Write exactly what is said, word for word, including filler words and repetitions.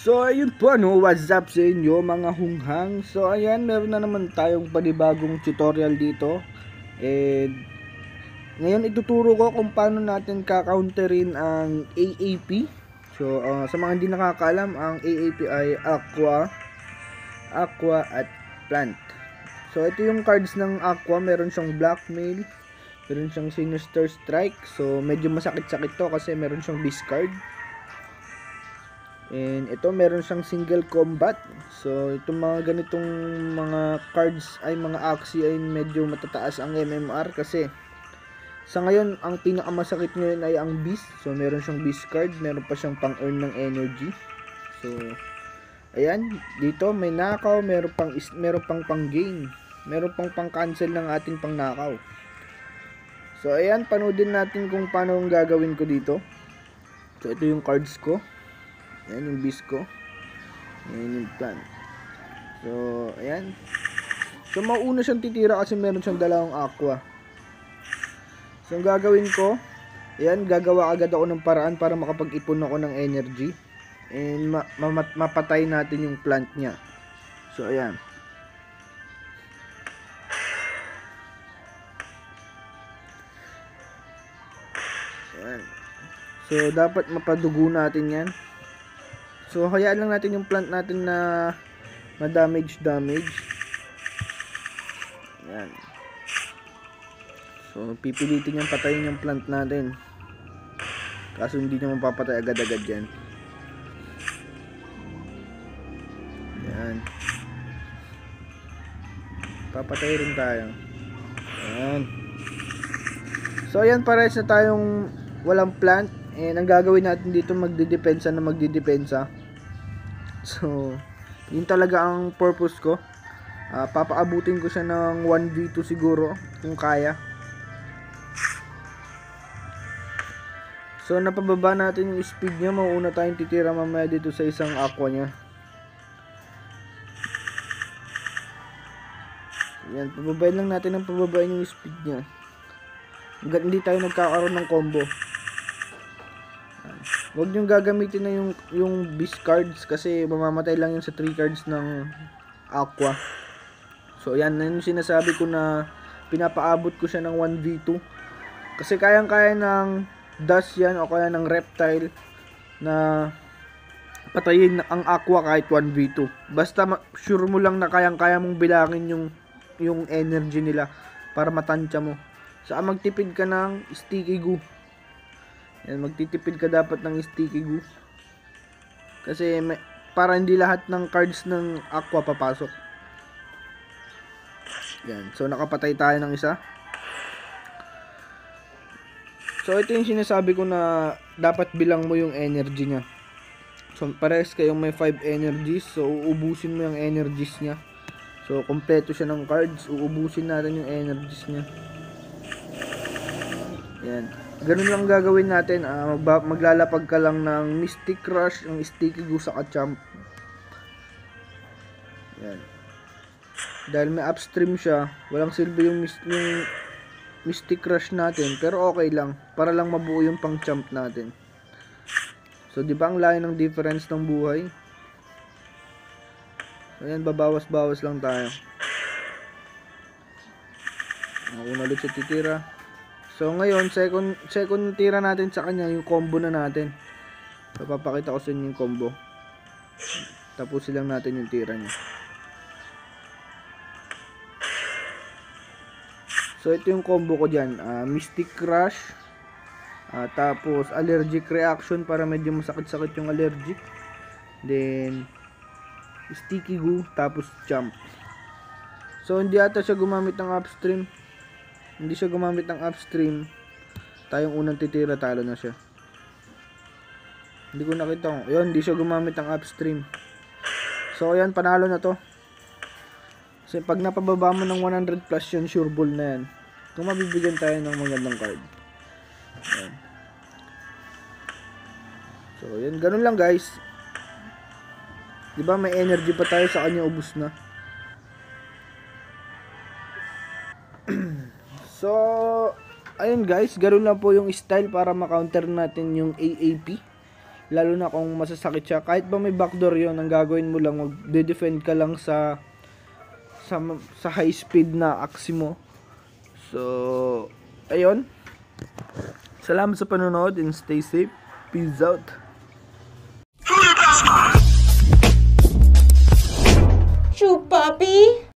So ayun po, ano, what's up sa inyo mga hunghang. So ayan, meron na naman tayong panibagong tutorial dito. And ngayon ituturo ko kung paano natin ka-counterin ang A A P. So uh, sa mga hindi nakakaalam, ang A A P ay Aqua, Aqua at Plant. So ito yung cards ng Aqua, meron siyang Blackmail, meron siyang Sinister Strike. So medyo masakit-sakit to kasi meron siyang discard. And ito meron siyang single combat. So itong mga ganitong mga cards ay mga Axie ay medyo matataas ang M M R kasi sa ngayon ang pinakamasakit ngayon ay ang Beast. So meron siyang Beast card, meron pa siyang pang earn ng energy. So ayan, dito may nakaw, meron pang meron pang pang gain, meron pang pang cancel ng ating pang nakaw. So ayan, panoodin natin kung paano ang gagawin ko dito. So ito yung cards ko. Ayan yung beast ko. Ayan yung plant. So, ayan. So, mauna siyang titira kasi meron siyang dalawang aqua. So, ang gagawin ko, ayan, gagawa agad ako ng paraan para makapag-ipon ako ng energy. And, ma ma mapatay natin yung plant niya. So, ayan. Ayan. So, dapat mapadugo natin yan. So, hayaan lang natin yung plant natin na ma-damage damage. Ayan. So, pipilitin niyang patayin yung plant natin. Kaso hindi niya mapapatay agad-agad yan. Ayan. Papatay rin tayo. Ayan. So, ayan, parehas na tayong walang plant. And ang gagawin natin dito, magdidepensa na magdidepensa. So, yun talaga ang purpose ko. Uh, papaabutin ko siya ng one v two siguro, kung kaya. So, napababa natin yung speed niya. Mauuna tayong titira mamaya dito sa isang aqua niya. Yan, pababain lang natin ang pababain yung speed niya. Hanggat hindi tayo nagkakaroon ng combo. Huwag nyo gagamitin na yung, yung beast cards kasi mamamatay lang yun sa three cards ng aqua. So yan, yan yung sinasabi ko na pinapaabot ko siya ng one v two. Kasi kayang-kaya ng dust yan o kaya ng reptile na patayin ang aqua kahit one v two. Basta sure mo lang na kayang-kaya mong bilangin yung, yung energy nila para matansya mo. Saka magtipid ka ng sticky goo. Yan, magtitipid ka dapat ng sticky goo. Kasi may, para hindi lahat ng cards ng aqua papasok. Yan. So nakapatay tayo ng isa. So ito yung sinasabi ko na dapat bilang mo yung energy niya. So parehas kayong may five energies. So uubusin mo yung energies niya. So kompleto siya ng cards. Uubusin natin yung energies niya. Yan. Ganun lang gagawin natin. Uh, maglalapag ka lang ng Mystic Rush, ang Sticky Goo sa Champ. Yan. Dahil may upstream siya, walang silbi yung, yung Mystic Rush natin, pero okay lang para lang mabuo yung pang champ natin. So di ba ang layo ng difference ng buhay? Ayan, babawas-bawas lang tayo. Una ulit siya titira. So ngayon, second second tira natin sa kanya yung combo na natin. So papakita ko sa inyo yung combo. Tapusin lang natin yung tira niya. So ito yung combo ko diyan, uh, Mystic Crush, uh, tapos allergic reaction para medyo masakit-sakit yung allergic. Then Sticky Goo, tapos Jump. So hindi ata siya gumamit ng upstream. Hindi siya gumamit ng upstream. Tayong unang titira, talo na siya. Hindi ko nakita kung, yun, hindi siya gumamit ng upstream. So ayan, panalo na to. Kasi pag napababa mo ng one hundred plus yun, sure ball na yan. Kung mabibigyan tayo ng magandang card. Ayan. So yan, ganun lang guys. Diba may energy pa tayo, sa kanya ubus na. So, ayun guys, ganoon lang po yung style para ma-counter natin yung A A P. lalo na kung masasakit siya. Kahit ba may backdoor yon, ang gagawin mo lang, mag-defend ka lang sa sa, sa high speed na aksi mo. So, ayun. Salamat sa panonood and stay safe. Peace out. Shoo, puppy!